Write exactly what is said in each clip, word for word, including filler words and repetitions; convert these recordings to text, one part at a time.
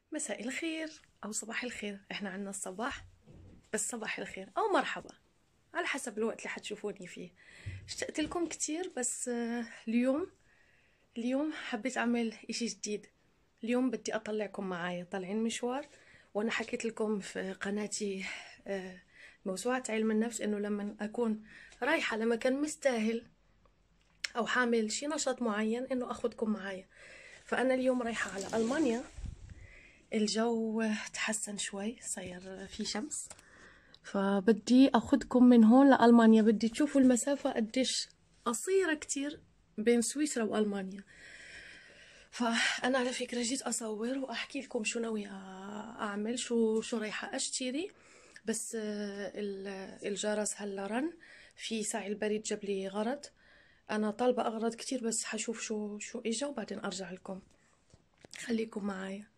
مساء الخير أو صباح الخير، إحنا عنا الصباح، بس صباح الخير أو مرحبا على حسب الوقت اللي حتشوفوني فيه. اشتقت لكم كتير، بس آه، اليوم اليوم حبيت أعمل إشي جديد. اليوم بدي أطلعكم معايا طالعين مشوار، وأنا حكيت لكم في قناتي آه، موسوعة علم النفس إنه لما أكون رايحة لمكان مستاهل أو حامل شي نشاط معين إنه أخدكم معايا. فأنا اليوم رايحة على ألمانيا. الجو تحسن شوي، صاير في شمس، فبدي أخدكم من هون لألمانيا. بدي تشوفوا المسافة قديش قصيرة كتير بين سويسرا وألمانيا. فأنا على فكرة جيت أصور وأحكي لكم شو ناوية أعمل، شو شو رايحة أشتري. بس آه، ال- الجرس هلا رن، في ساعي البريد جاب لي غرض. أنا طالبة أغراض كتير، بس حشوف شو شو إجا وبعدين أرجع لكم. خليكم معايا.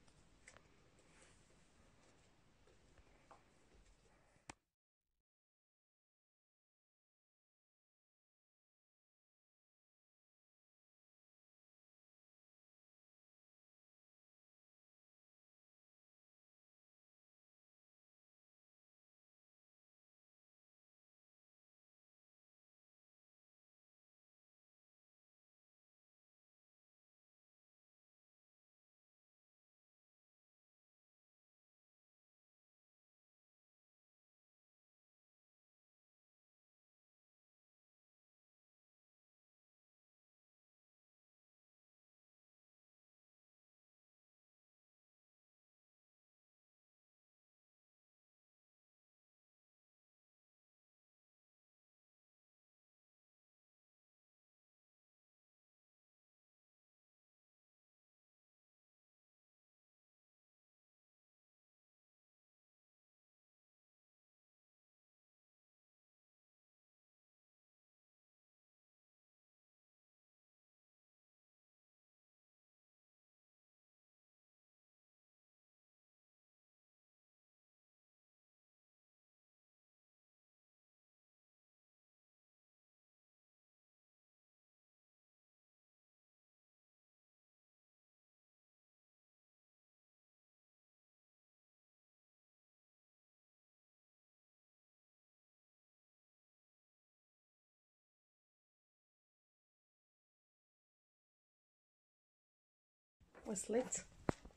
وصلت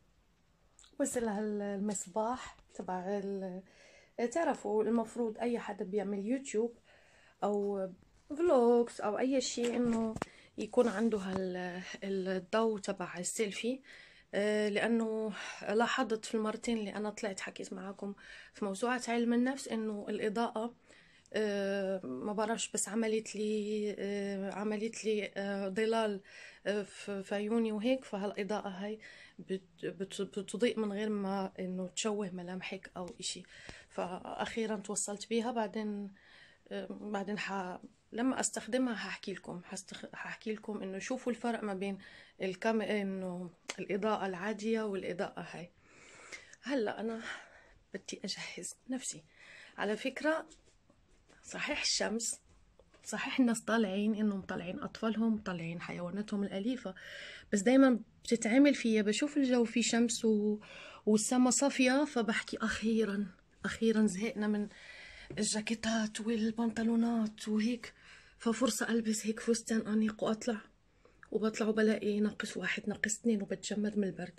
وصل هالمصباح تبع ال... تعرفوا المفروض اي حدا بيعمل يوتيوب او فلوجز او اي شيء انه يكون عنده هال الضوء تبع السيلفي. آه، لانه لاحظت في المرتين اللي انا طلعت حكيت معاكم في موسوعة علم النفس انه الاضاءة آه، ما بعرفش، بس عملت لي آه، عملت لي آه، ظلال آه، في في عيوني وهيك. فهالإضاءة هاي بت- بت- بتضيء من غير ما إنه تشوه ملامحك أو إشي. فأخيرا توصلت بيها. بعدين آه، بعدين ح... لما استخدمها هحكي لكم هستخ... هحكي لكم انه شوفوا الفرق ما بين الكام انه الإضاءة العادية والإضاءة هاي. هلا أنا بدي أجهز نفسي. على فكرة، صحيح الشمس، صحيح الناس طالعين انهم مطلعين اطفالهم، مطلعين حيواناتهم الاليفه، بس دايما بتتعمل فيا بشوف الجو فيه شمس و... والسما صافيه، فبحكي اخيرا اخيرا زهقنا من الجاكيتات والبنطلونات وهيك. ففرصه البس هيك فستان انيق واطلع. وبطلع وبلاقي ناقص واحد ناقص اثنين وبتجمد من البرد.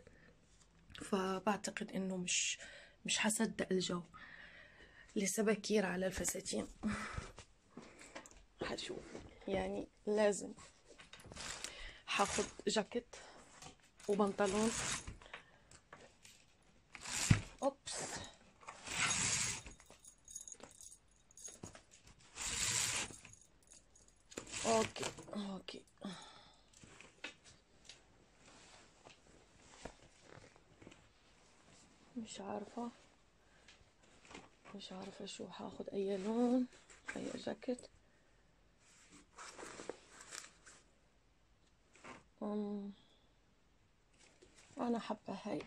فبعتقد انه مش مش حصدق الجو. لسه بكير على الفساتين. حشوف، يعني لازم هاخد جاكيت وبنطلون. اوبس. اوكي اوكي. مش عارفة مش عارفة شو هاخد، اي لون، اي جاكيت. أم. انا حابة هاي.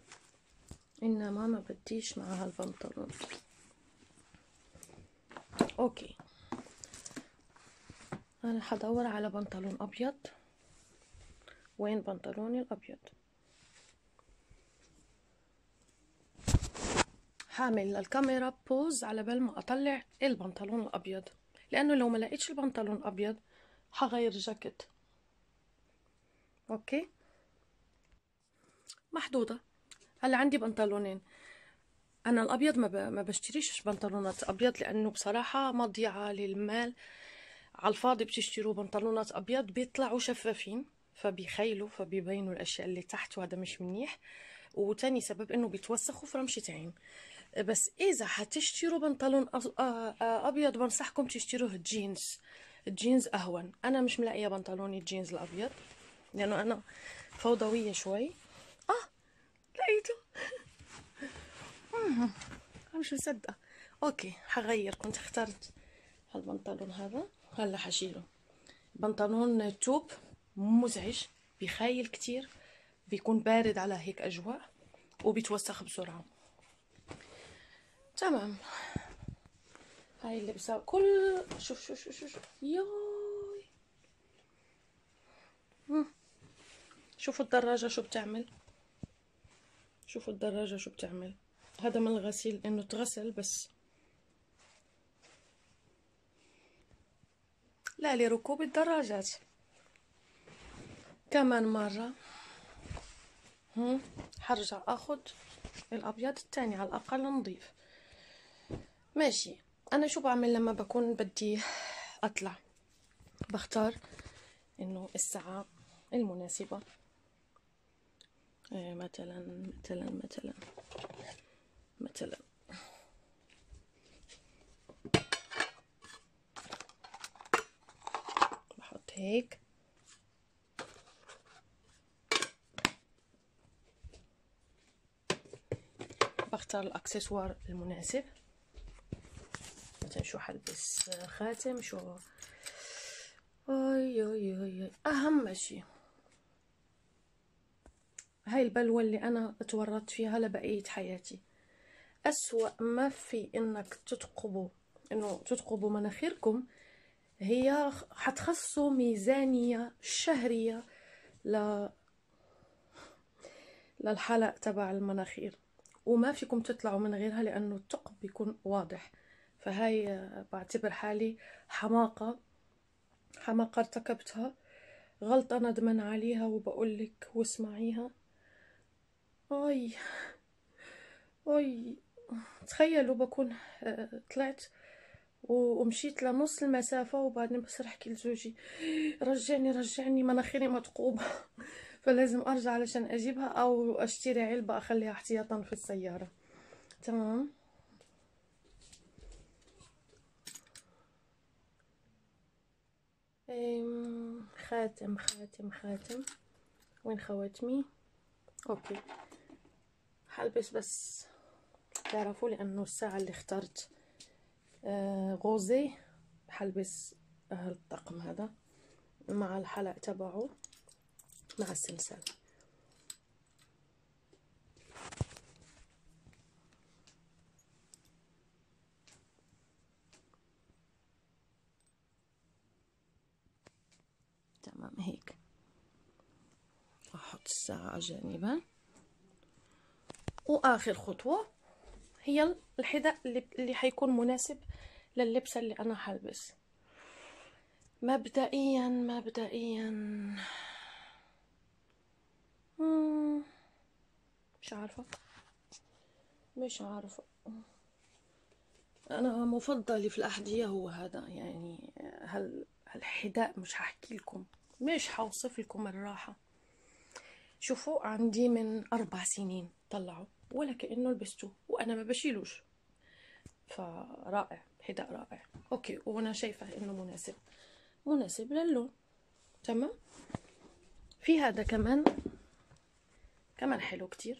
انما ما بديش مع هالبنطلون. اوكي، انا حدور على بنطلون ابيض. وين بنطلوني الابيض؟ حامل الكاميرا بوز على بال ما اطلع البنطلون الابيض، لانه لو ما لقيتش البنطلون الابيض حغير جاكيت. اوكي، محدوده. هلا عندي بنطلونين. انا الابيض ما, ب... ما بشتريش بنطلونات ابيض، لانه بصراحه مضيعه للمال على الفاضي. بتشتروا بنطلونات ابيض بيطلعوا شفافين، فبيخيلوا، فبيبينوا الاشياء اللي تحت، وهذا مش منيح. وتاني سبب انه بيتوسخوا في رمشة عين. بس اذا حتشتروا بنطلون ابيض بنصحكم تشتروه جينز. الجينز اهون. انا مش ملاقيه بنطلوني الجينز الابيض، لانه انا فوضويه شوي. اه، لقيته. انا مش مصدقه. اوكي، حغير. كنت اخترت هالبنطلون هذا، هلا حشيله. بنطلون توب مزعج، بيخيل كتير، بيكون بارد على هيك اجواء، وبيتوسخ بسرعه. تمام. هاي اللي بساوي كل شوف شوف شوف شوف, شوف. ياي، شوفوا الدراجة شو بتعمل. شوفوا الدراجة شو بتعمل. هذا من الغسيل، انه تغسل بس. لا، لركوب الدراجات. كمان مرة هم حرجع اخد الابيض التاني، على الاقل نظيف. ماشي. انا شو بعمل لما بكون بدي اطلع؟ بختار انه الساعة المناسبة. إيه، مثلا مثلا مثلا مثلا بحط هيك. بختار الاكسسوار المناسب. مثلا شو حلبس؟ خاتم؟ شو؟ اي اي اي اهم شيء هاي البلوة اللي انا اتورطت فيها لبقية حياتي. اسوأ ما في انك تتقبوا انه تتقبوا مناخيركم، هي حتخصوا ميزانية شهرية ل... للحلق تبع المناخير، وما فيكم تطلعوا من غيرها، لانه الثقب بيكون واضح. فهاي بعتبر حالي حماقة حماقة ارتكبتها، غلطة ندمان عليها، وبقولك واسمعيها. اي اي تخيلوا بكون طلعت ومشيت لنص المسافة، وبعدين بصير احكي لزوجي رجعني رجعني مناخيري متقوبة. فلازم ارجع علشان اجيبها، او اشتري علبة اخليها احتياطا في السيارة. تمام. خاتم خاتم خاتم. وين خواتمي؟ اوكي، حلبس بس تعرفوا، لانه الساعة اللي اخترت آه غوزي، حلبس آه الطقم هذا مع الحلق تبعه مع السلسال. تمام هيك. احط الساعة جانبا. واخر خطوة هي الحذاء اللي, اللي حيكون مناسب لللبسة اللي انا حلبس. مبدئيا مبدئيا مش عارفة مش عارفة انا مفضلي في الاحذية هو هذا. يعني هل هالحذاء مش هحكي لكم، مش هوصف لكم الراحة. شوفوا، عندي من اربع سنين طلعوا ولا كأنه لبسته، وانا ما بشيلوش. فرائع، حذاء رائع. اوكي، وانا شايفة انه مناسب مناسب للون. تمام. في هذا كمان كمان حلو كتير،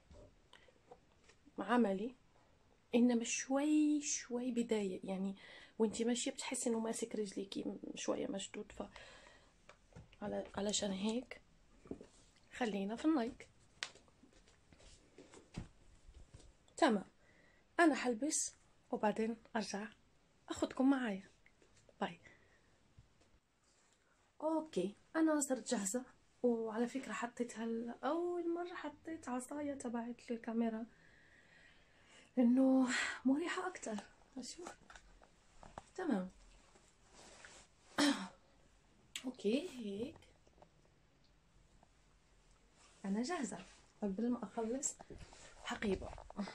عملي، انما شوي شوي بداية. يعني وانتي ماشية بتحسي انه ماسك رجليكي شوية مشدود. ف على علشان هيك خلينا في النايك. تمام. انا حلبس وبعدين ارجع اخدكم معايا. باي. اوكي انا صرت جاهزة، وعلى فكرة حطيت هلا اول مرة حطيت عصاية تبعت الكاميرا انه مريحة اكتر. اشوف تمام. اوكي هيك انا جاهزة قبل ما اخلص حقيبة.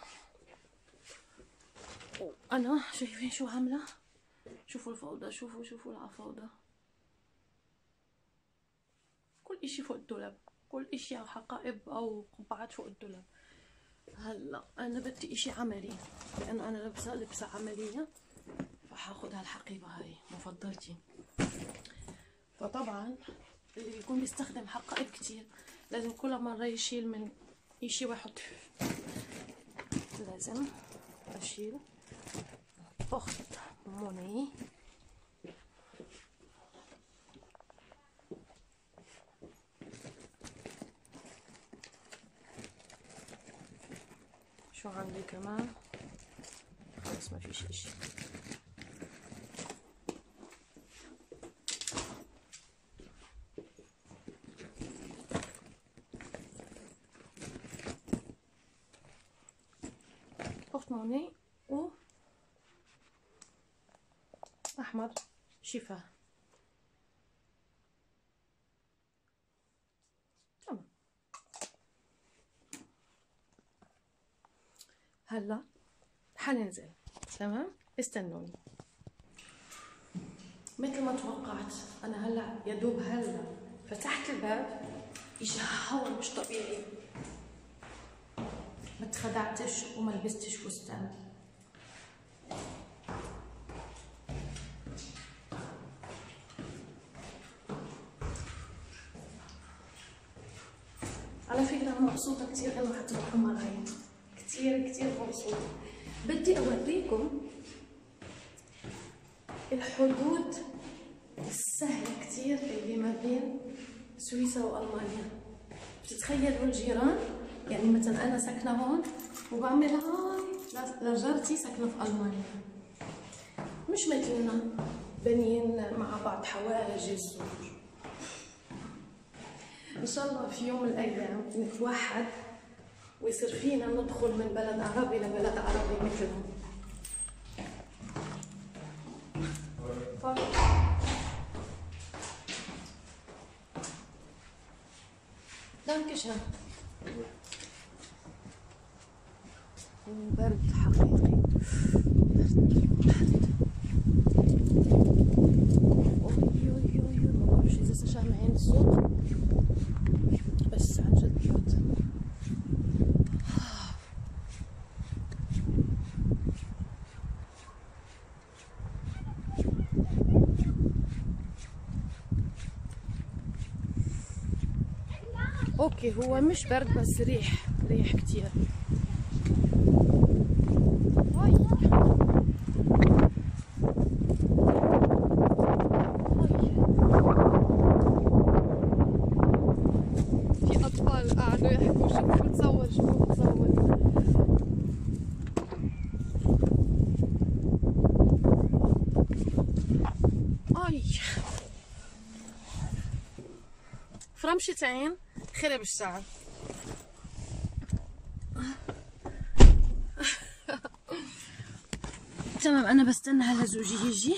انا شايفين شو عاملة؟ شوفوا الفوضى، شوفوا شوفوا العفوضى، كل اشي فوق الدولاب، كل اشي او حقائب او قبعات فوق الدولاب. هلا انا بدي اشي عملي لانه انا لابسه لبسه عمليه، فحاخد هالحقيبه هاي مفضلتي. فطبعا اللي بيكون بيستخدم حقائب كتير لازم كل مره يشيل من اشي ويحط فيه. لازم اشيل. اخت موني شو عندي كمان؟ خلص ما فيش اشي. اخت موني و احمر شفاه. تمام. هلا حننزل. تمام استنوني. مثل ما توقعت انا هلا يا دوب هلا فتحت الباب اجى هوا مش طبيعي، ما اتخدعتش وما لبستش فستان. على فكرة انا مبسوطة كتير انه حتروحوا معي، كتير كتير مبسوطة. بدي اوريكم الحدود السهلة كتير اللي ما بين سويسرا والمانيا. بتتخيلوا الجيران؟ يعني مثلا انا ساكنة هون وبعمل هاي لجارتي ساكنة في المانيا، مش مثلنا بنين مع بعض حواجز. ان شاء الله في يوم من الايام نتوحد ويصير فينا ندخل من بلد عربي لبلد عربي مثلهم. دانكشن. برد حقيقي، ما بعرفش اذا سامعين الصوت بس عن جد برد. اوكي هو مش برد بس ريح، ريح كتير. هاي في اطفال قاعدوا يحكوا شو شو تصور شو تصور. اي فرمشة عين خرب الشعر. تمام انا بستنى هلا زوجي يجي.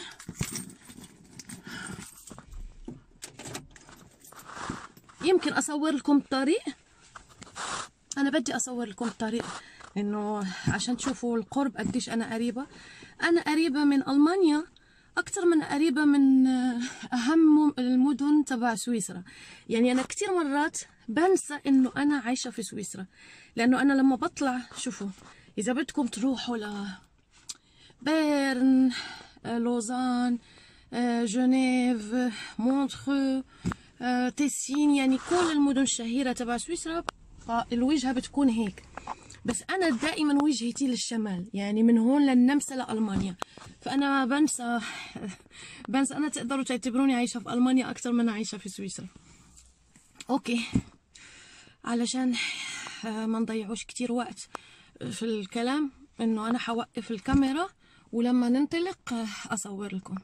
يمكن اصور لكم الطريق، انا بدي اصور لكم الطريق انه عشان تشوفوا القرب قديش انا قريبه. انا قريبه من المانيا اكثر من قريبه من اهم المدن تبع سويسرا. يعني انا كثير مرات بنسى انه انا عايشه في سويسرا، لانه انا لما بطلع شوفوا اذا بدكم تروحوا ل بيرن، لوزان، جنيف، مونترو، تيسين، يعني كل المدن الشهيرة تبع سويسرا الوجهة بتكون هيك. بس أنا دائما وجهتي للشمال، يعني من هون للنمسا لألمانيا، فأنا بنسى بنسى أنا تقدروا تعتبروني عايشة في ألمانيا أكثر من عايشة في سويسرا. أوكي علشان ما نضيعوش كتير وقت في الكلام، إنه أنا حوقف الكاميرا ولما ننطلق أصور لكم.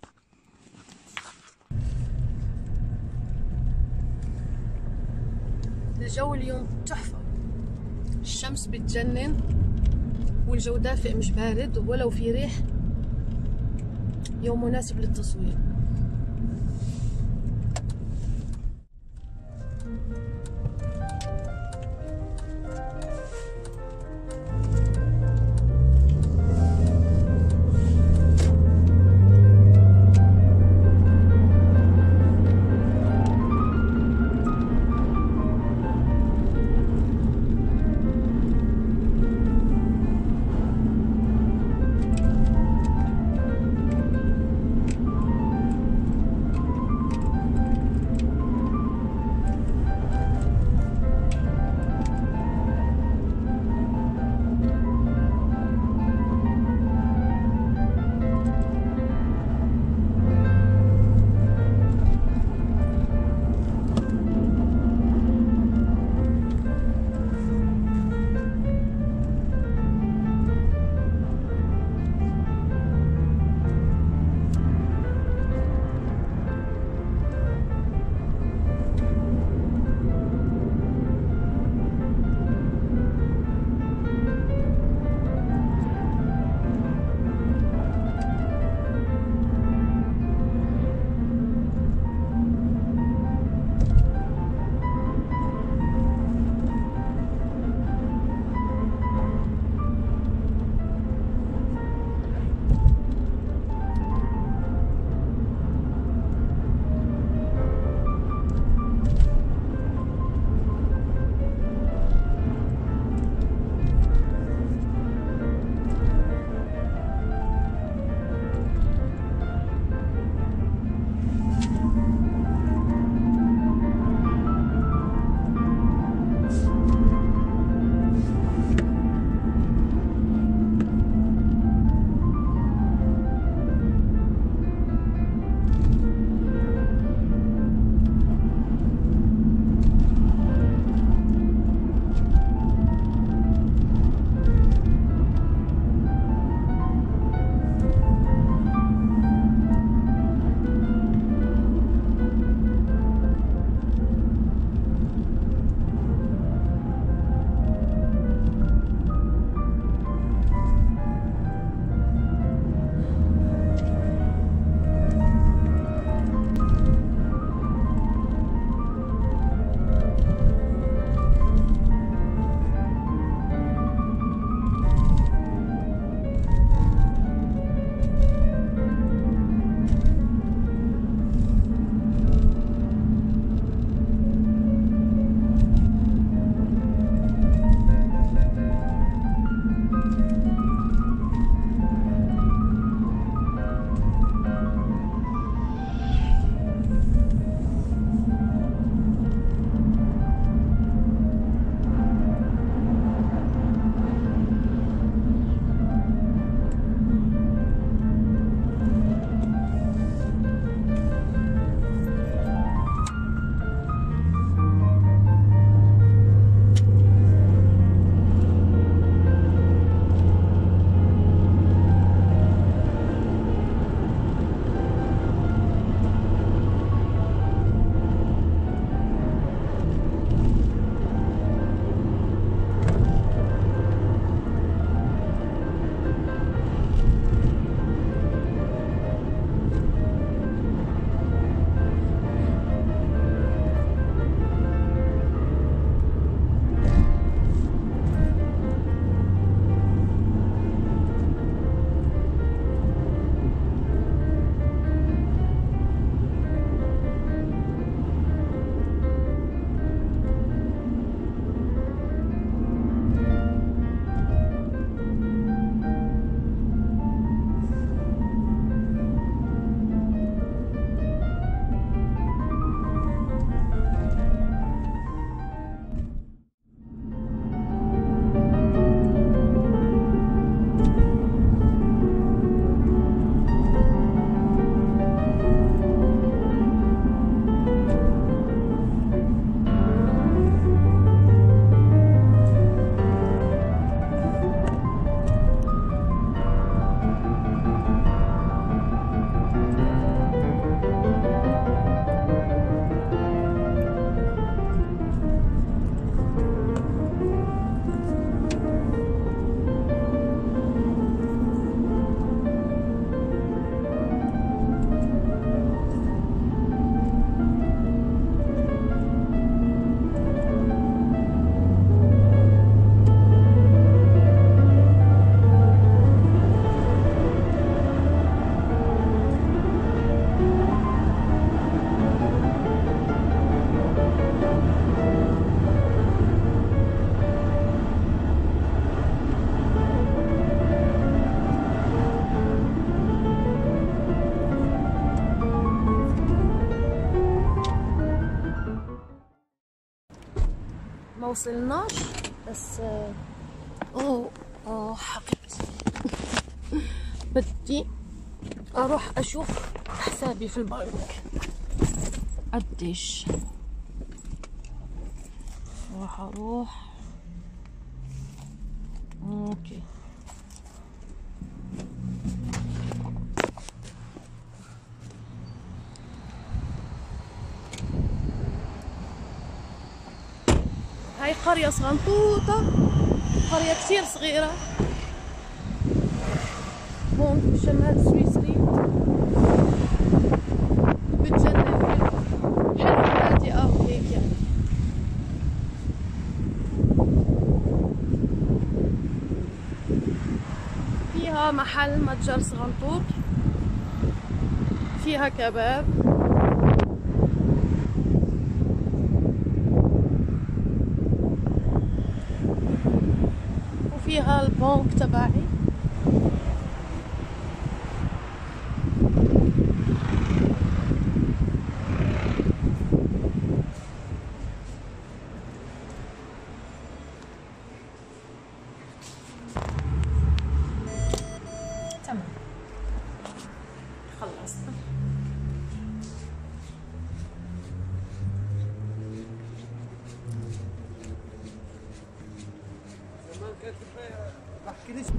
الجو اليوم تحفة، الشمس بتجنن والجو دافئ مش بارد ولو في ريح. يوم مناسب للتصوير. وصلناش بس. اوه اوه حبيبتي بدي اروح اشوف حسابي في البنك قديش. راح اروح اوكي هاي قرية صغنطوطة، قرية كتير صغيرة هون بشمال سويسري، بتجنن، حلو حلو هادئة وهيك يعني. فيها محل متجر صغنطوط، فيها كباب، وفيها البنك تبعي. تمام خلصت. بحكي ليش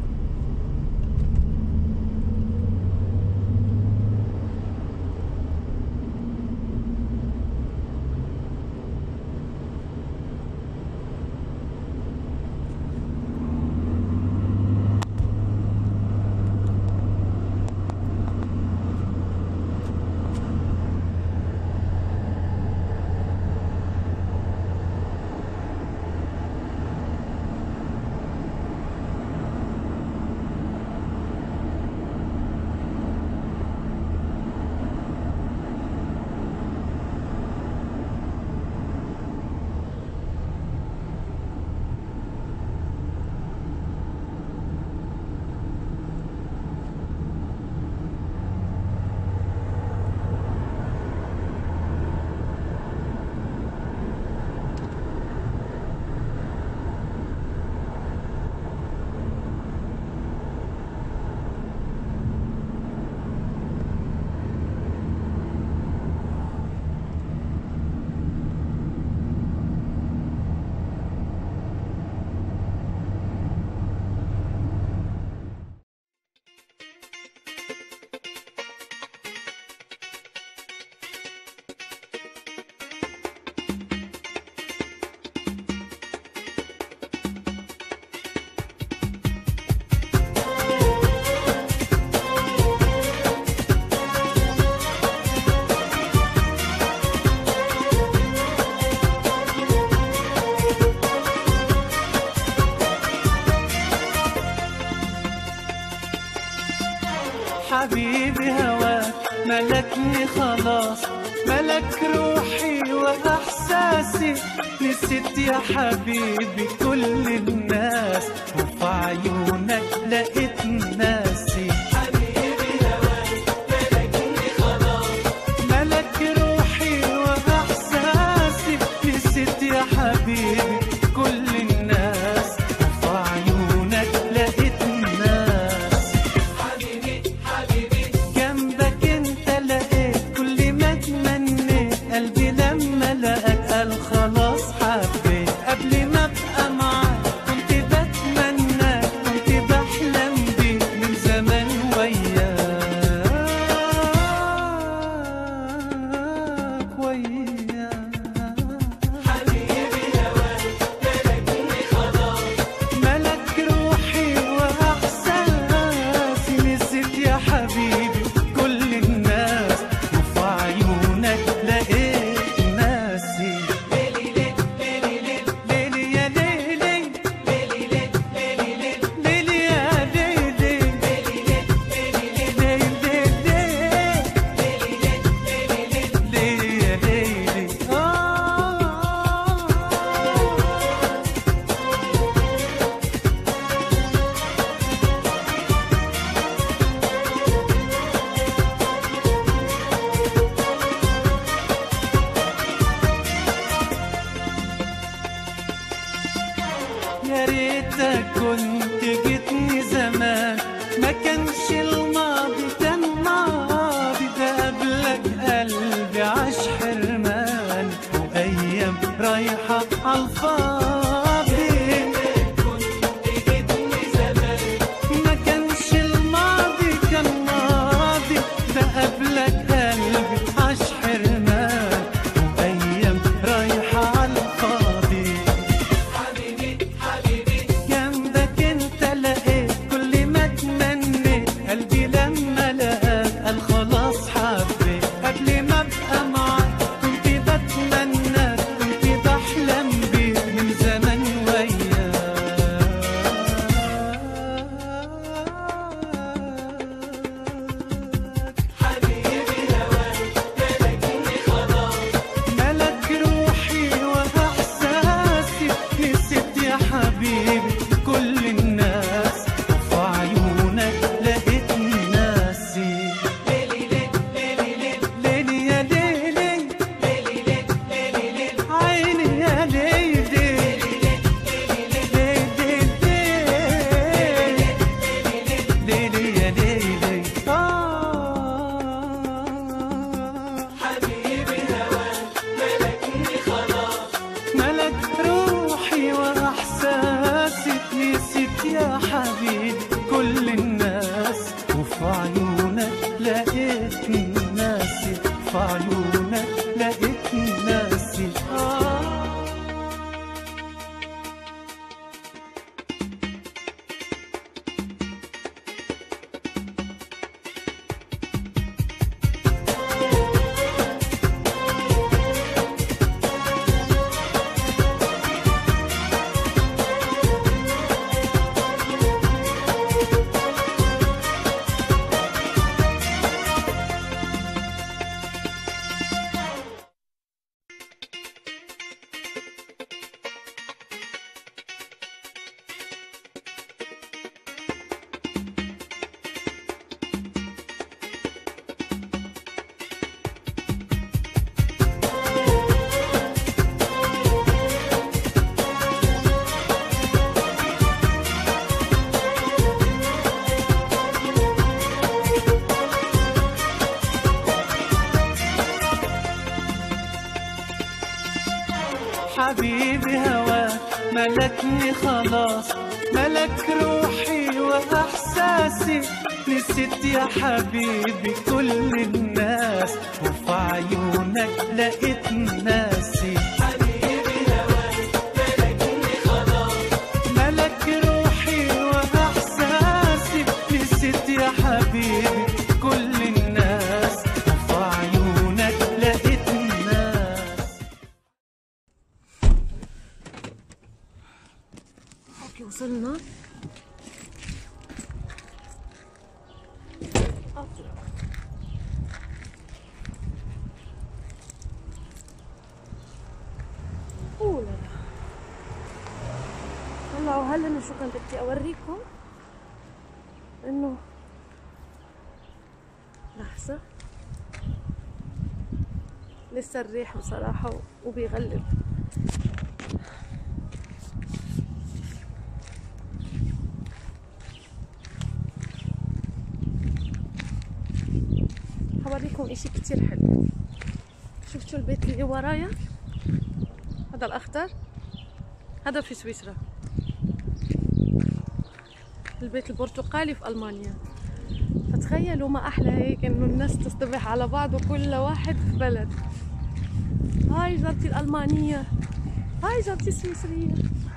حبيبي هواك ملكني خلاص، ملك روحي وإحساسي، نسيت يا حبيبي كل الناس وفي عيونك لقيت ناسي. حبيبي هواك ملكني خلاص، ملك روحي وإحساسي، نسيت يا حبيبي كل الناس وفي عيونك لقيت ناسي. حبيبي حبيبي جنبك انت لقيت كل ما تمنيت، قلبي لما لقاك قال خلاص حبيت. قبل ما ابقى معاك كنت بتمناك، كنت بحلم بيك من زمان عالفاضي. ما كانش الماضي كان ماضي، ده قبلك قلبي عاش حرمان وأيام رايحة عالفاضي. حبيبي حبيبي جنبك انت لقيت كل ما تمنيت، قلبي لما لقاك قال خلاص حبيت. قبل ما ابقى معاك كنت بتمناك، كنت بحلم بيك من زمان وياك. حبيبي هواك ملكني خلاص، ملك روحي واحساسي. نسيت يا حبيبي كل الناس وفي عيونك لقيت ناسي. ليلي ليلي ليلي يا ليلي، عيني يا ليلي، ليلي يا ليلي. حبيبي هواك ملكني خلاص، ملك روحي واحساسي. نسيت يا حبيبي كل الناس وفي عيونك لقيت ناسي، في عيونك لقيت ناسي. آه. حبيبي هواك ملكني خلاص، ملك روحي واحساسي. نسيت يا حبيبي كل الناس وفي عيونك لقيت ناسي. حبيبي هواك ملكني خلاص، ملك روحي واحساسي. نسيت يا حبيبي كل الناس وفي عيونك لقيت ناس. اوكي وصلنا. اوه لا لا. هلا وهلا انا شو كنت بدي اوريكم انه لحظة لسه الريح بصراحة وبيغلب. هوريكم اشي كتير حلو. شفتوا البيت اللي ورايا؟ هذا الاخضر هذا في سويسرا، البيت البرتقالي في المانيا. فتخيلوا ما احلى هيك انه الناس تصطبح على بعض وكل واحد في بلد. هاي جارتي الالمانيه، هاي جارتي السويسريه.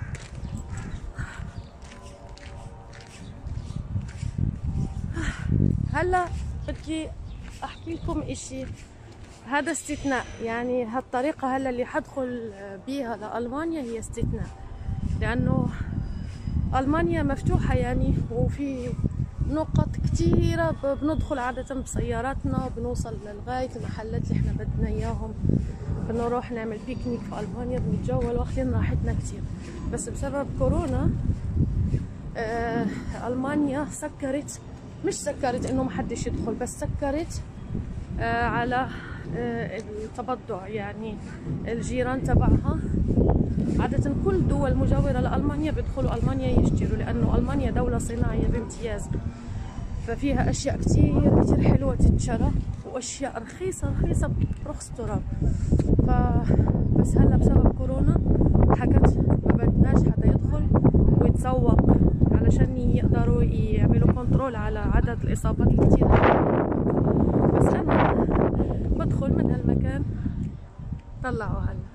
هلا بدي احكي لكم اشي. هذا استثناء، يعني هالطريقة هلا اللي حدخل بيها لألمانيا هي استثناء، لأنه ألمانيا مفتوحة يعني، وفي نقط كتيرة بندخل عادة بسياراتنا وبنوصل لغاية المحلات اللي احنا بدنا اياهم. بنروح نعمل بيكنيك في ألمانيا، بنتجول واخدين راحتنا كتير. بس بسبب كورونا آه ألمانيا سكرت، مش سكرت انه محدش يدخل، بس سكرت آه على آه التبضع، يعني الجيران تبعها عادة كل دول مجاورة لألمانيا بيدخلوا ألمانيا يشتروا، لأنه ألمانيا دولة صناعية بامتياز، ففيها أشياء كتير كتير حلوة تتشرى وأشياء رخيصة رخيصة برخص تراب. فبس هلا بسبب كورونا حكت ما بدناش حدا يدخل ويتسوق علشان يقدروا يعملوا كنترول على عدد الإصابات الكتيرة. بس أنا بدخل من هالمكان. طلعوا هلا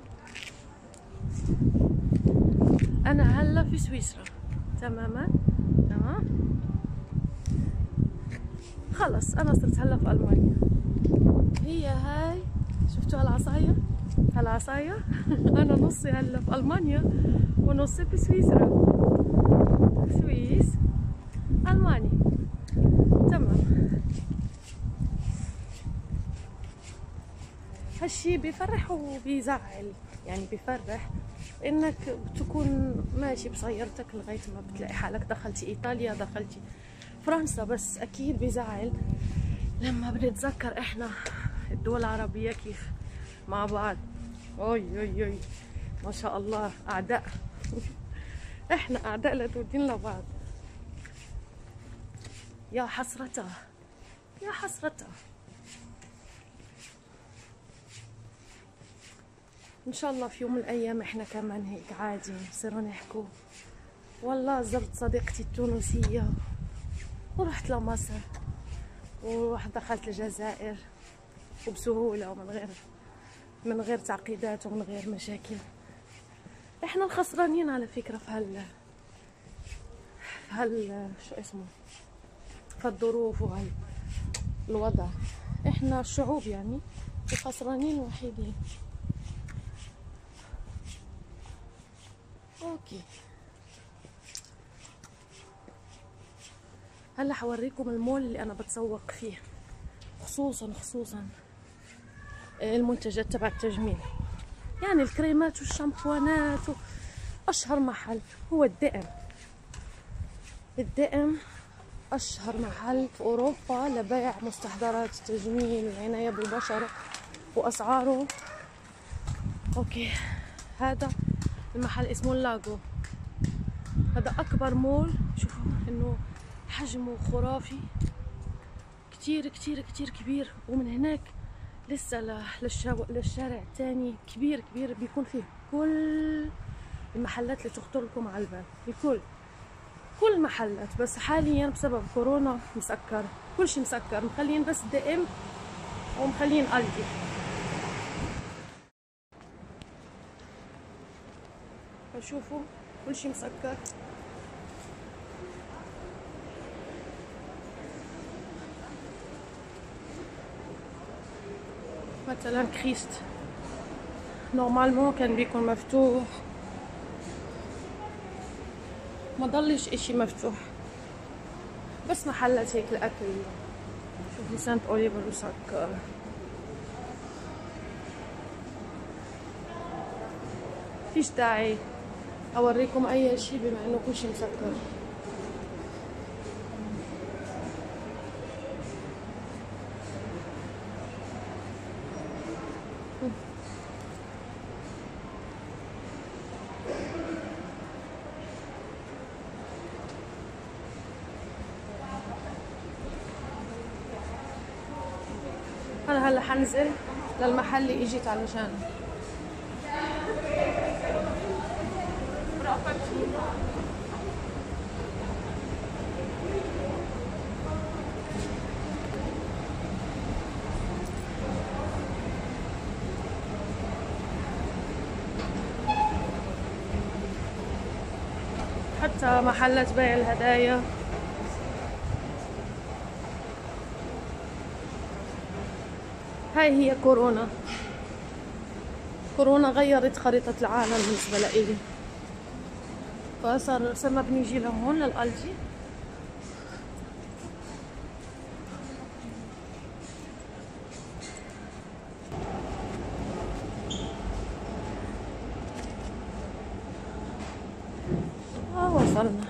أنا هلا في سويسرا تماما. تمام خلص أنا صرت هلا في ألمانيا. هي هاي شفتوا هالعصاية هالعصاية أنا نصي هلا في ألمانيا ونصي في سويسرا. سويس ألماني تمام. هالشي بيفرح وبيزعل. يعني بيفرح انك تكون ماشي بسيارتك لغاية ما بتلاقي حالك دخلتي ايطاليا دخلتي فرنسا. بس اكيد بيزعل لما بنتذكر احنا الدول العربية كيف مع بعض. اوي اوي اوي ما شاء الله اعداء احنا اعداء لدودين لبعض. يا حسرته يا حسرته. ان شاء الله في يوم من الايام احنا كمان هيك عادي نصيروا نحكوا والله زرت صديقتي التونسية ورحت لمصر ورحت دخلت الجزائر وبسهولة ومن غير من غير تعقيدات ومن غير مشاكل. احنا الخسرانين على فكرة في هال في هال شو اسمه في الظروف وهال الوضع. احنا الشعوب يعني الخسرانين الوحيدين. اوكي هلا حوريكم المول اللي انا بتسوق فيه خصوصا خصوصا المنتجات تبع التجميل. يعني الكريمات والشامبوانات. اشهر محل هو الدئم. الدئم اشهر محل في اوروبا لبيع مستحضرات التجميل والعناية بالبشرة واسعاره. اوكي هذا المحل اسمه لاغو. هذا اكبر مول. شوفوا انه حجمه خرافي كتير كتير كتير كبير. ومن هناك لسه للشارع الثاني كبير كبير بيكون فيه كل المحلات اللي تخطر لكم على البال. الكل كل المحلات. بس حاليا بسبب كورونا مسكر كل شيء مسكر. مخلين بس دئم ومخلين ألدي. شوفوا كل شيء مسكر. مثلا كريست نورمالمون كان بيكون مفتوح ما ضلش اشي مفتوح بس محلات هيك الاكل. شوفوا سانت اوليفر مسكر. فيش داعي اوريكم اي شيء بما انه كل شيء مسكر. انا هلا حنزل للمحل اللي اجيت علشانه. حتى محلات بيع الهدايا. هاي هي كورونا. كورونا غيرت خريطة العالم بالنسبة لإلي. فصار صرنا بنيجي لهون للألجي. اه وصلنا.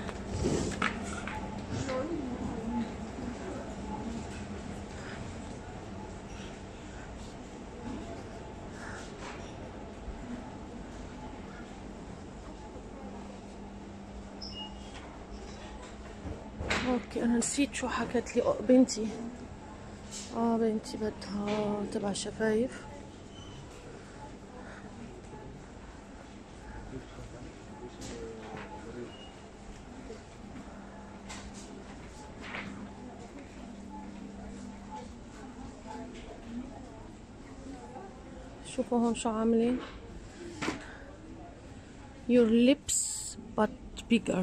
اوكي انا نسيت شو حكت لي بنتي. اه بنتي بدها تبع الشفايف. شوفوا هون شو عاملين. your lips but bigger.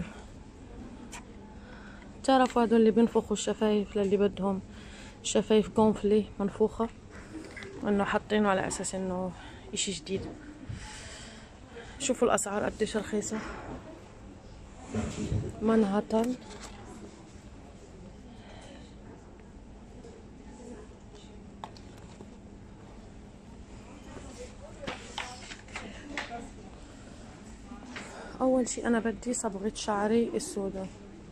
تعرفوا هدول اللي بينفخوا الشفايف للي بدهم شفايف كونفلي منفوخة، انه حاطينه على اساس انه اشي جديد. شوفوا الاسعار قديش رخيصة. مانهاتن اول شي انا بدي صبغة شعري السوداء.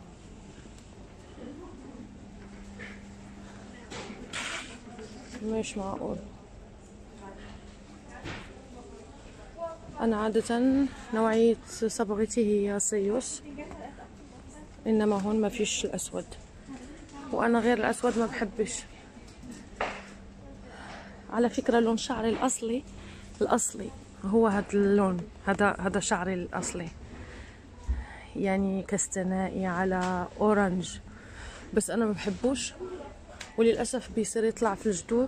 مش معقول. انا عادة نوعية صبغتي هي سيوس، انما هون ما فيش الاسود، وانا غير الاسود ما بحبش. على فكرة لون شعري الاصلي الاصلي هو هذا اللون، هذا هذا شعري الاصلي، يعني كستنائي على اورنج، بس انا ما بحبوش وللاسف بيصير يطلع في الجذور.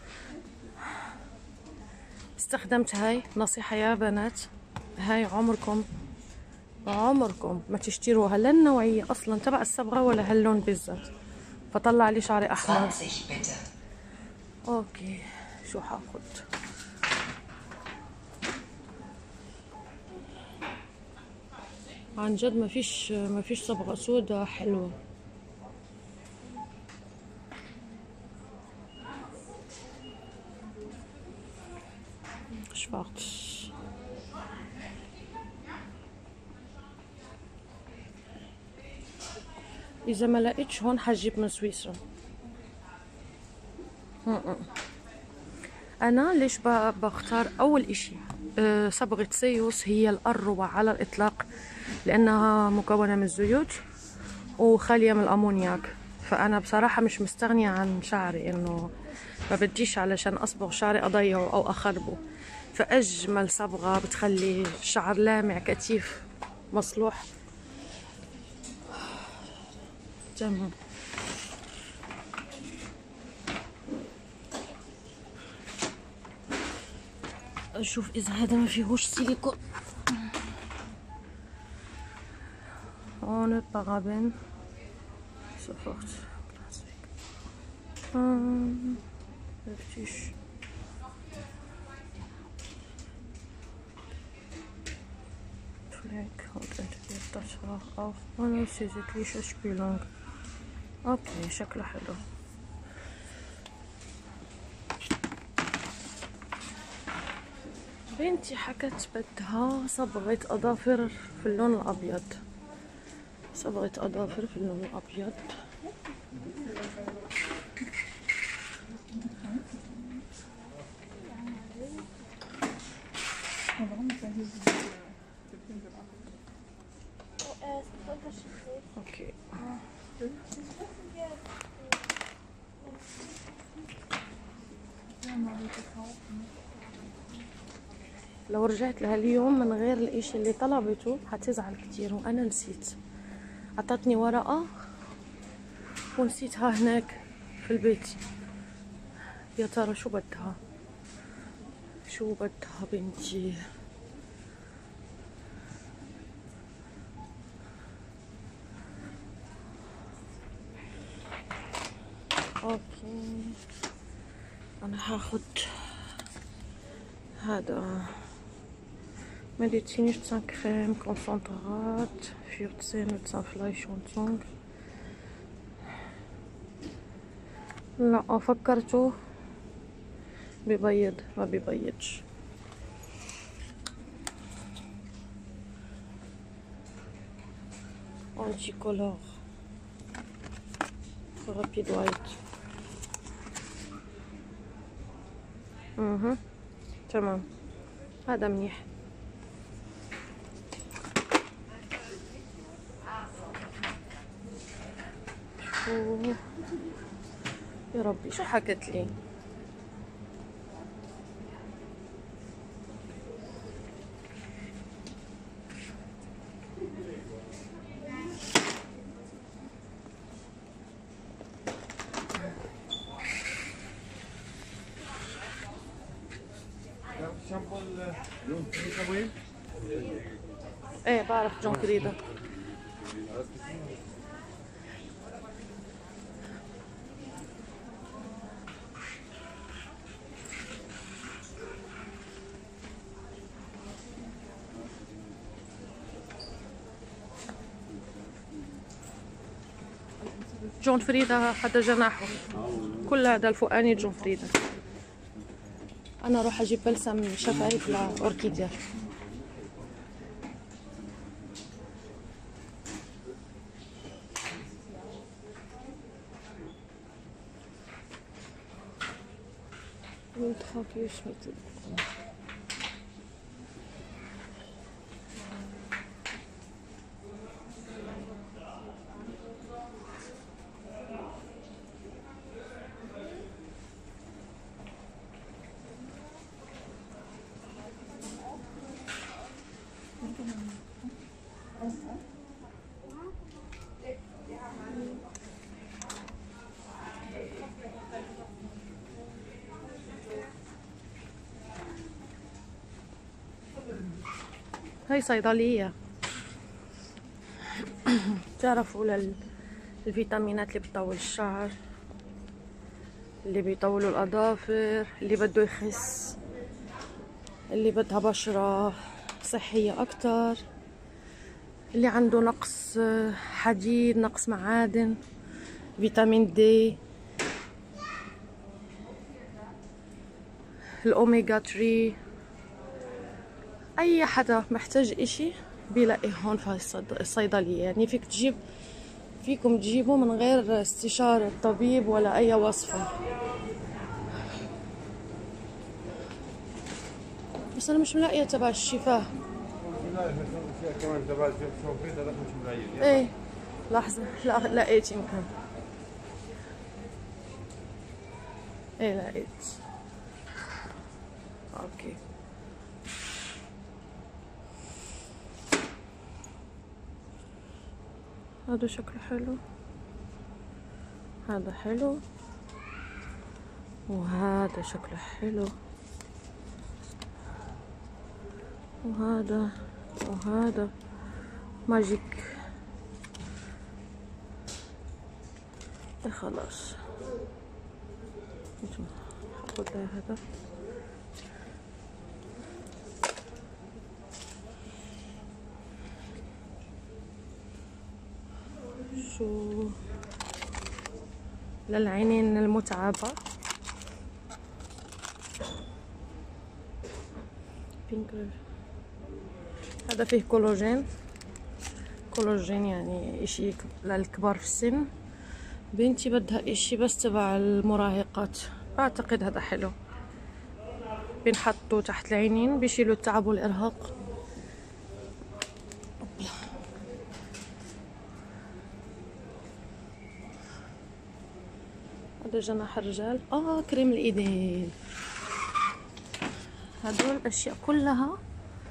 استخدمت هاي نصيحة يا بنات، هاي عمركم عمركم ما تشتروها، لا النوعية اصلا تبع الصبغة ولا هاللون بالذات، فطلع لي شعري احمر. اوكي شو حاخد؟ عن جد ما فيش ما فيش صبغة سوداء حلوة. شفاقش اذا ما لقيتش هون حجيب من سويسرا. انا ليش بختار اول اشي أه صبغة سيوس، هي الاروع على الاطلاق لانها مكونة من الزيوت وخالية من الامونياك. فانا بصراحة مش مستغنية عن شعري، انه ما بديش علشان اصبغ شعري اضيعه او اخربه، فاجمل صبغة بتخلي الشعر لامع كثيف مصلوح. تمام. اشوف اذا هذا ما فيهوش سيليكون. ohne Paraben sofort Plastik. Ähm, richtig. Fleck und entweder das war auch ohne zusätzliche Spülung. Okay, شكله حلو. بنتي حكت بدها صبغة أظافر في اللون الأبيض، صبغة أظافر في اللون الأبيض. اوكي لو رجعت لها اليوم من غير الاشي اللي طلبته حتزعل كتير، وانا نسيت. عطتني ورقة ونسيتها هناك في البيت. يا ترى شو بدها شو بدها بنتي؟ اوكي انا هاخد هذا Medizinisch Zahncreme Konzentrat für Zähne, Zahnfleisch und Zunge. لا فكرته ببيض ما ببيضش. انتي كولور رابيد وايت. اها تمام هذا منيح. شو يا ربي شو حكت لي؟ ايه بعرف جون فريدا. جون فريدا حتى جناحه كل هذا الفوقاني جون فريدا. انا اروح اجيب بلسم شفايف لاوركيديا. هاي صيدلية. تعرفوا للفيتامينات اللي بتطول الشعر، اللي بيطولوا الأظافر، اللي بده يخس، اللي بدها بشرة صحية أكتر، اللي عنده نقص حديد، نقص معادن، فيتامين دي، الأوميغا ثلاثة. اي حدا محتاج اشي بيلاقيه هون في الصيدلية. يعني فيك تجيب فيكم تجيبوا من غير استشارة طبيب ولا اي وصفة. بس انا مش ملاقية تبع الشفاه. كمان تبع جون فريدا لا مش ملاقيه. ايه لحظة، لا لقيت يمكن. ايه لقيت. اوكي هذا شكله حلو، هذا حلو، وهذا شكله حلو، وهذا وهذا ماجيك. خلاص هاخد هذا. شو للعينين المتعبة بينكر. هذا فيه كولاجين. كولاجين يعني اشي للكبار في السن. بنتي بدها اشي بس تبع المراهقات. بعتقد هذا حلو، بنحطه تحت العينين بيشيلوا التعب والارهاق. هذا جناح الرجال. اه كريم الايدين. هدول الاشياء كلها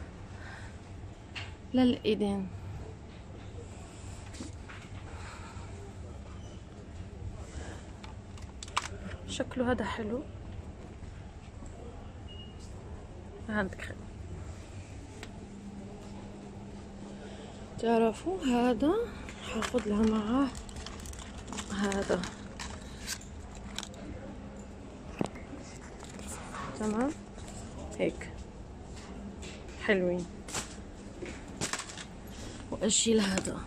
للايدين. شكله هذا حلو. عندك خير. تعرفوا هذا حاخد لها معاه هذا. تمام هيك حلوين. واشيل هذا.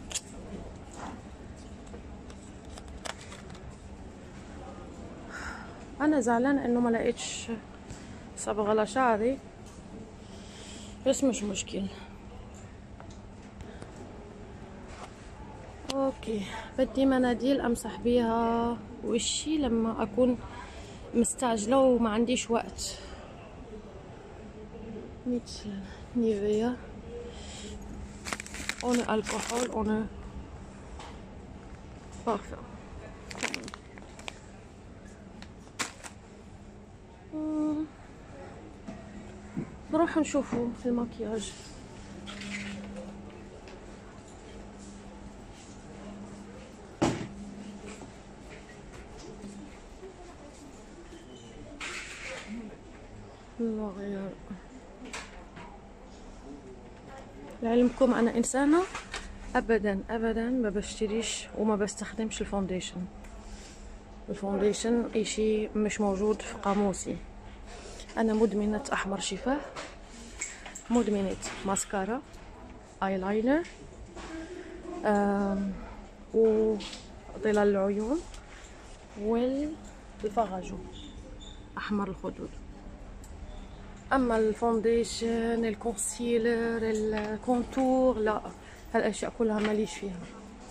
انا زعلانه انه ما لقيتش صبغه لشعري، بس مش مشكل. اوكي بدي مناديل امسح بيها وشي لما اكون مستعجله وما عنديش وقت. ميت نيفيا ohne الكحول ohne parfum. نروح نشوفوا المكياج. لوريال لعلمكم انا انسانه ابدا ابدا ما بشتريش وما بستخدمش الفونديشن. الفونديشن اشي مش موجود في قاموسي. انا مدمنه احمر شفاه، مدمنه ماسكارا، ايلاينر، وظلال العيون، والفاغاجو احمر الخدود. اما الفونديشن، الكونسيلر، الكونتور، لا، هالاشياء كلها ماليش فيها.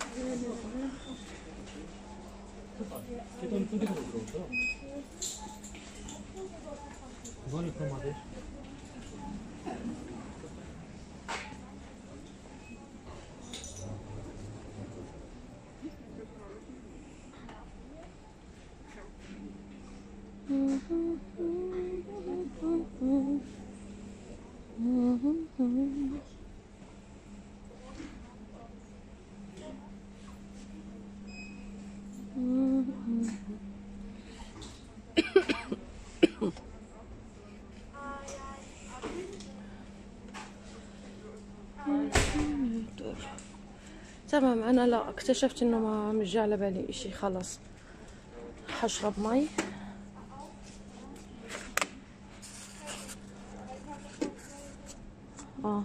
تمام. انا لا، اكتشفت انه ما مش جاي على بالي اشي، خلص حشرب مي. اه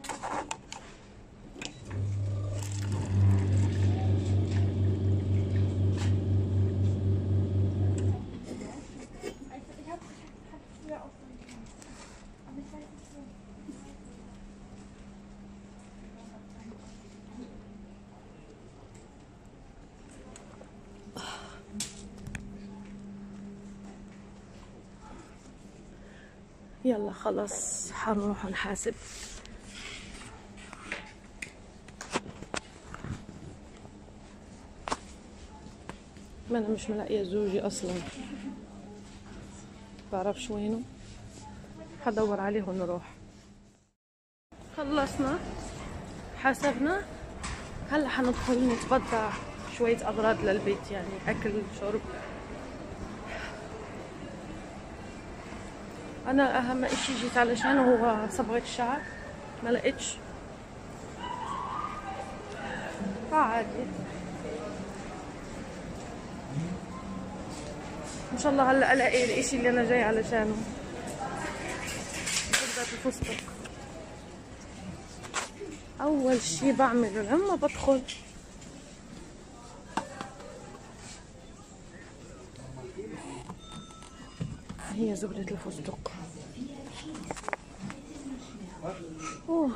يلا خلاص حنروح نحاسب. ما انا مش ملاقيه زوجي اصلا، بعرفش وينه، حدور عليه ونروح. خلصنا حاسبنا، هلا حندخل نتبضع شويه اغراض للبيت، يعني اكل شرب. انا اهم اشي جيت علشانه هو صبغة الشعر، ما لقيتش، فعادي ان شاء الله هلا الاقي الاشي اللي انا جاي علشانه. زبدة الفستق اول شي بعمله لما بدخل، هي زبدة الفستق. اوه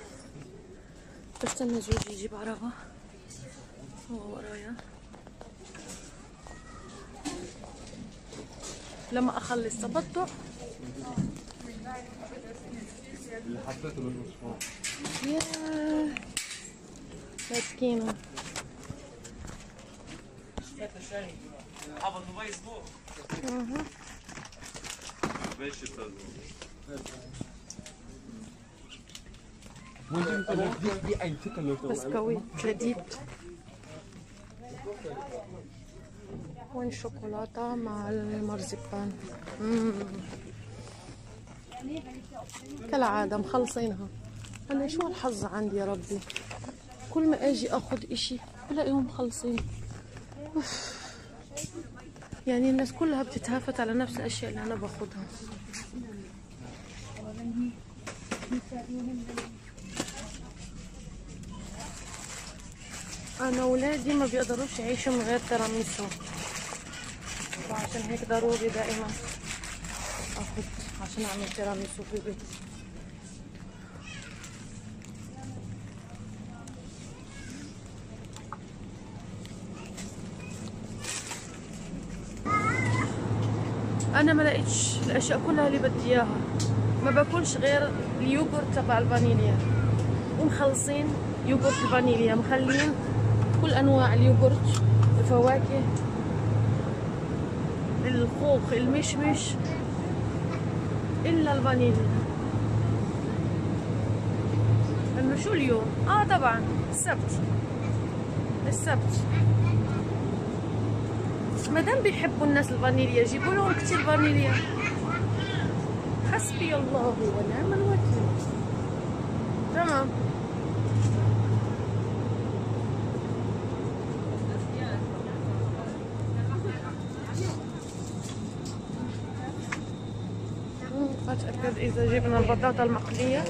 بستنى زوجي يجيب عربة، هو ورايا. لما اخلص تبضع اللي حطيته بالمصفى. ياه مسكينة. حافظ دبي اسبوع. اها بسكويت لذيذ وين شوكولاتة مع المرزبان. مم. كالعادة مخلصينها. أنا شو هالحظ عندي يا ربي، كل ما أجي أخذ إشي بلاقيهم مخلصين. أوف. يعني الناس كلها بتتهافت على نفس الأشياء اللي أنا باخدها. أنا ولادي ما بيقدروش يعيشوا من غير تيراميسو، وعشان هيك ضروري دائما أخد عشان أعمل تيراميسو في البيت. أنا ما لقيتش الأشياء كلها اللي بدي إياها، ما باكلش غير اليوغورت تبع الفانيليا، ومخلصين يوغورت الفانيليا، مخلين كل انواع اليوغورت، الفواكه، الخوخ، المشمش، الا الفانيليا. انه شو اليوم؟ اه طبعا السبت، السبت مادام بيحبوا الناس الفانيليا جيبوا لهم كتير فانيليا. حسبي الله ونعم الوكيل. تمام. اتاكد اذا جبنا البطاطا المقليه.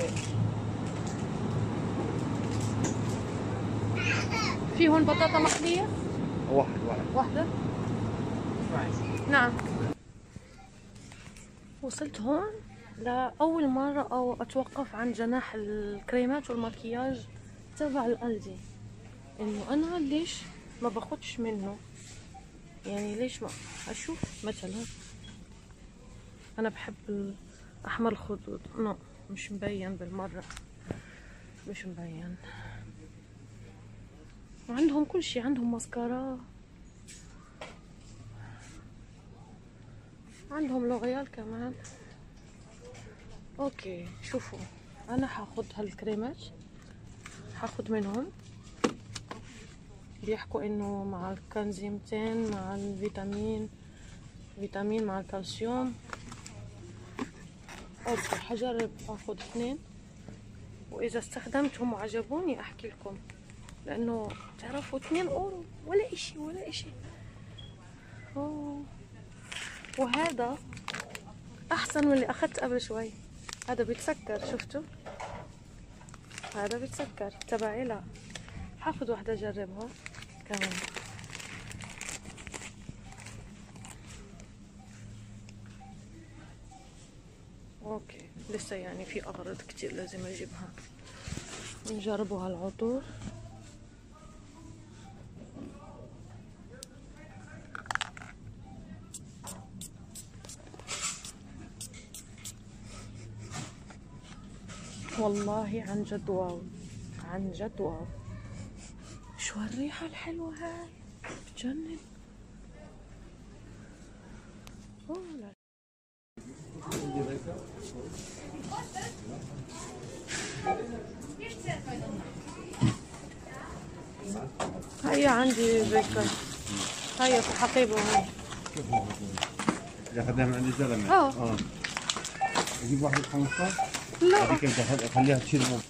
في هون بطاطا مقليه واحد واحد واحده. نعم. وصلت هون لأول مرة أو أتوقف عند جناح الكريمات والمكياج تبع الألدي. إنه أنا ليش ما باخدش منه؟ يعني ليش ما أشوف مثلا أنا بحب أحمر الخدود. نو مش مبين بالمرة، مش مبين. وعندهم كل شي، عندهم ماسكارا، عندهم لوريال كمان. اوكي شوفوا، انا حاخد هالكريمات، حاخد منهم. بيحكوا انه مع الكنزيمتين مع الفيتامين فيتامين مع الكالسيوم. اوكي حجرب اخد اثنين، واذا استخدمتهم وعجبوني احكي لكم، لانه تعرفوا اثنين اورو ولا اشي ولا اشي. اوه وهذا احسن من اللي اخذت قبل شوي. هذا بيتسكر، شفتوا؟ هذا بيتسكر تبعي. لا حاخد واحدة اجربها كمان. اوكي لسه يعني في اغراض كتير لازم اجيبها. نجربوا هالعطور. والله عن جد واو، عن جد واو. شو هالريحة الحلوة هاي، بتجنن. اوه لا هيا عندي ذكر. هيا في حقيبة هون. إذا أخذناها من عند الزلمة. اه اه أجيب واحدة خمسطعش؟ لا هذيك أنت خليها تشيل من.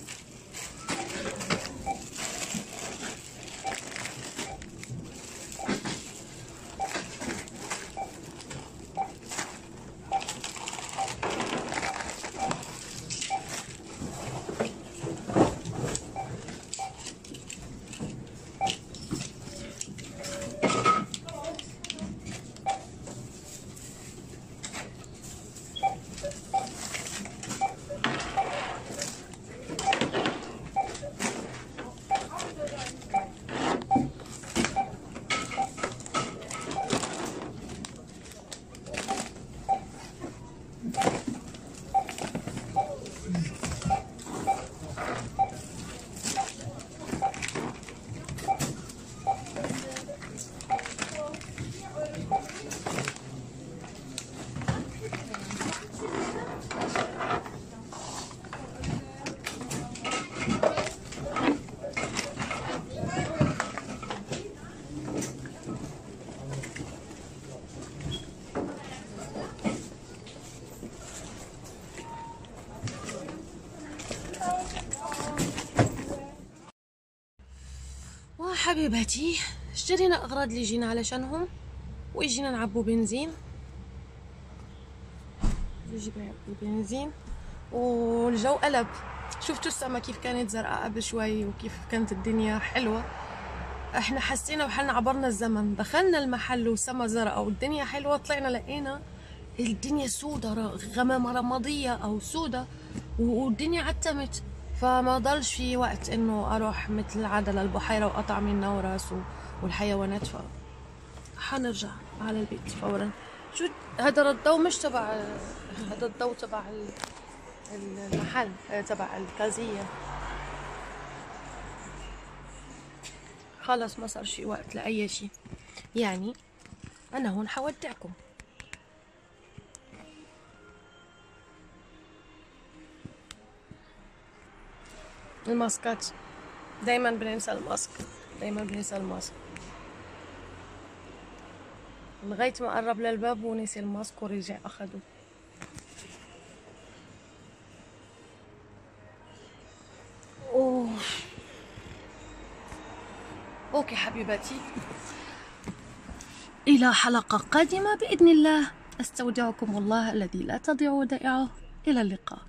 حبيباتي اشترينا اغراض اللي جينا علشانهم، واجينا نعبوا بنزين. نجيب نعبوا بنزين والجو قلب. شفتوا السما كيف كانت زرقاء قبل شوي وكيف كانت الدنيا حلوة. احنا حسينا وحنا عبرنا الزمن، دخلنا المحل وسما زرقاء والدنيا حلوة، طلعنا لقينا الدنيا سودة، غمامة رمادية او سودة، والدنيا عتمت. فما ضلش في وقت انه اروح مثل العادة للبحيرة وقطع منا وراس والحيوانات. ف حنرجع على البيت فورا. شو هذا الضوء مش تبع، هذا الضوء تبع المحل تبع الكازية. خلص ما صار شي وقت لأي شي. يعني انا هون حودعكم. الماسكات دايما بننسى الماسك، دايما بننسى الماسك لغاية ما قرب للباب ونسي الماسك ورجع اخده. اوه اوكي حبيباتي، الى حلقة قادمة باذن الله. أستودعكم الله الذي لا تضيع ودائعه. إلى اللقاء.